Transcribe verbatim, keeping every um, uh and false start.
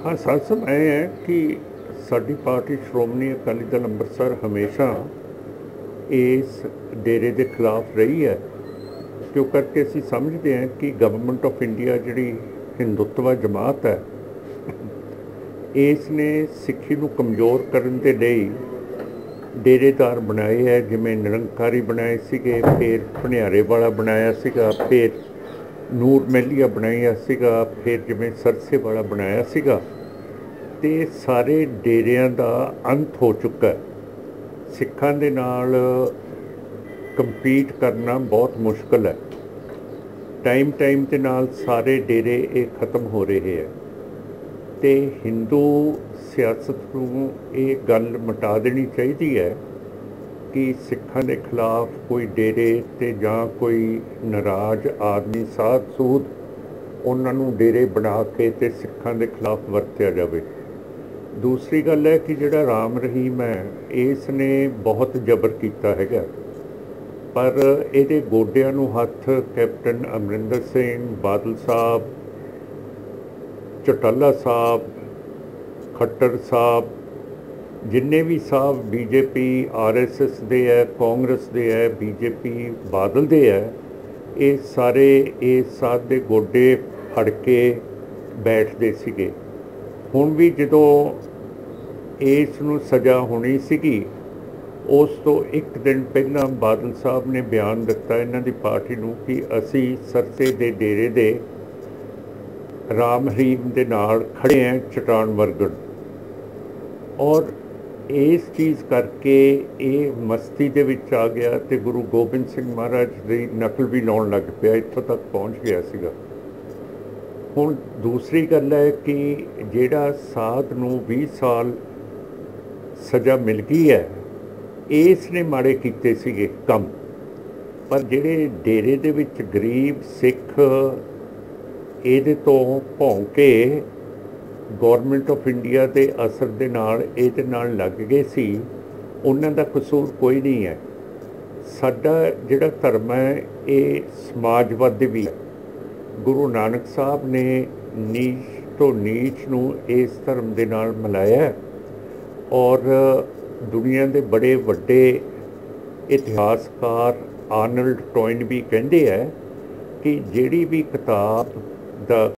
हाँ, सच में ਇਹ ਹੈ ਕਿ ਸਾਡੀ ਪਾਰਟੀ ਸ਼੍ਰੋਮਣੀ ਅਕਾਲੀ ਦਲ ਅੰਮ੍ਰਿਤਸਰ ਹਮੇਸ਼ਾ ਇਸ ਡੇਰੇ ਦੇ ਖਿਲਾਫ ਰਹੀ ਹੈ ਕਿਉਂ ਕਰਕੇ ਅਸੀਂ ਸਮਝਦੇ ਹਾਂ ਕਿ ਗਵਰਨਮੈਂਟ ਆਫ ਇੰਡੀਆ ਜਿਹੜੀ ਹਿੰਦੂਤਵਾ ਜਮਾਤ ਹੈ ਇਸ ਨੇ ਸਿੱਖੀ ਨੂੰ ਕਮਜ਼ੋਰ ਕਰਨ ਦੇ ਲਈ ਡੇਰੇਦਾਰ ਬਣਾਏ ਹੈ, ਜਿਵੇਂ ਨਿਰੰਕਾਰੀ ਬਣਾਏ ਸੀਗੇ, ਫਿਰ ਭਣਿਆਰੇ ਵਾਲਾ ਬਣਾਇਆ ਸੀਗਾ, ਫਿਰ ਨੂਰ ਮਹਿਲੀਆ ਬਣਾਇਆ ਸੀਗਾ, ਫਿਰ ਜਿਵੇਂ ਸਰਸੇ ਵਾਲਾ ਬਣਾਇਆ ਸੀਗਾ। ਤੇ ਸਾਰੇ ਡੇਰਿਆਂ ਦਾ ਅੰਤ ਹੋ ਚੁੱਕਾ। ਸਿੱਖਾਂ ਦੇ ਨਾਲ ਕੰਪੀਟ ਕਰਨਾ ਬਹੁਤ ਮੁਸ਼ਕਲ ਹੈ। ਟਾਈਮ ਟਾਈਮ ਦੇ ਨਾਲ ਸਾਰੇ ਡੇਰੇ ਇਹ ਖਤਮ ਹੋ ਰਹੇ ਹੈ ਤੇ ਹਿੰਦੂ ਸਿਆਸਤ ਨੂੰ ਇਹ ਗੱਲ ਮਿਟਾ ਦੇਣੀ ਚਾਹੀਦੀ ਹੈ ਕਿ ਸਿੱਖਾਂ ਦੇ ਖਿਲਾਫ ਕੋਈ ਡੇਰੇ ਤੇ ਜਾਂ ਕੋਈ ਨਾਰਾਜ਼ ਆਦਮੀ ਸਾਧ ਸੂਦ ਉਹਨਾਂ ਨੂੰ ਡੇਰੇ ਬਣਾ ਕੇ ਤੇ ਸਿੱਖਾਂ ਦੇ ਖਿਲਾਫ ਵਰਤਿਆ ਜਾਵੇ। ਦੂਸਰੀ ਗੱਲ ਹੈ ਕਿ ਜਿਹੜਾ ਰਾਮ ਰਹੀਮ ਹੈ ਇਸ ਨੇ ਬਹੁਤ ਜ਼ਬਰ ਕੀਤਾ ਹੈਗਾ, ਪਰ ਇਹਦੇ ਗੋਡਿਆਂ ਨੂੰ ਹੱਥ ਕੈਪਟਨ ਅਮਰਿੰਦਰ ਸਿੰਘ, ਬਾਦਲ ਸਾਹਿਬ, ਚੌਟਾਲਾ ਸਾਹਿਬ, ਖੱਟਰ ਸਾਹਿਬ, ਜਿੰਨੇ ਵੀ ਸਾਹਿਬ ਬੀਜੇਪੀ ਆਰ ਐਸ ਐਸ ਦੇ ਹੈ, ਕਾਂਗਰਸ ਦੇ ਹੈ, ਬੀਜੇਪੀ ਬਾਦਲ ਦੇ ਹੈ, ਇਹ ਸਾਰੇ ਇਸ ਸਾਧ ਦੇ ਗੋਡੇ ਫੜ ਕੇ ਬੈਠਦੇ ਸੀਗੇ। ਹੁਣ ਵੀ ਜਦੋਂ ਇਸ ਨੂੰ ਸਜ਼ਾ ਹੋਣੀ ਸੀਗੀ ਉਸ ਤੋਂ ਇੱਕ ਦਿਨ ਪਹਿਲਾਂ ਬਾਦਲ ਸਾਹਿਬ ਨੇ ਬਿਆਨ ਦਿੱਤਾ ਇਹਨਾਂ ਦੀ ਪਾਰਟੀ ਨੂੰ ਕਿ ਅਸੀਂ ਸਰਸੇ ਦੇ ਡੇਰੇ ਦੇ ਰਾਮ ਰਹੀਮ ਦੇ ਨਾਲ ਖੜੇ ਹਾਂ ਚਟਾਨ ਵਰਗਣ। ਔਰ ਇਸ ਚੀਜ਼ ਕਰਕੇ ਇਹ ਮਸਤੀ ਦੇ ਵਿੱਚ ਆ ਗਿਆ ਤੇ ਗੁਰੂ ਗੋਬਿੰਦ ਸਿੰਘ ਮਹਾਰਾਜ ਦੀ ਨਕਲ ਵੀ ਲਾਉਣ ਲੱਗ ਪਿਆ, ਇੱਥੋਂ ਤੱਕ ਪਹੁੰਚ ਗਿਆ ਸੀਗਾ। ਹੁਣ ਦੂਸਰੀ ਗੱਲ ਹੈ ਕਿ ਜਿਹੜਾ ਸਾਧ ਨੂੰ ਵੀਹ ਸਾਲ ਸਜ਼ਾ ਮਿਲ ਗਈ ਹੈ ਇਸ ਨੇ ਮਾੜੇ ਕੀਤੇ ਸੀਗੇ ਕੰਮ, ਪਰ ਜਿਹੜੇ ਡੇਰੇ ਦੇ ਵਿੱਚ ਗਰੀਬ ਸਿੱਖ ਇਹਦੇ ਤੋਂ ਭੌਂ ਕੇ ਗੌਰਮੈਂਟ ਆਫ ਇੰਡੀਆ ਦੇ ਅਸਰ ਦੇ ਨਾਲ ਇਹਦੇ ਨਾਲ ਲੱਗ ਗਏ ਸੀ, ਉਹਨਾਂ ਦਾ ਕਸੂਰ ਕੋਈ ਨਹੀਂ ਹੈ। ਸਾਡਾ ਜਿਹੜਾ ਧਰਮ ਹੈ ਇਹ ਸਮਾਜਵਾਦੀ ਵੀ ਹੈ। ਗੁਰੂ ਨਾਨਕ ਸਾਹਿਬ ਨੇ ਨੀਚ ਤੋਂ ਨੀਚ ਨੂੰ ਇਸ ਧਰਮ ਦੇ ਨਾਲ ਮਿਲਾਇਆ ਔਰ ਦੁਨੀਆ ਦੇ ਬੜੇ ਵੱਡੇ ਇਤਿਹਾਸਕਾਰ ਆਰਨਲਡ ਟੋਇਨ ਵੀ ਕਹਿੰਦੇ ਹੈ ਕਿ ਜਿਹੜੀ ਵੀ ਕਿਤਾਬ ਦਾ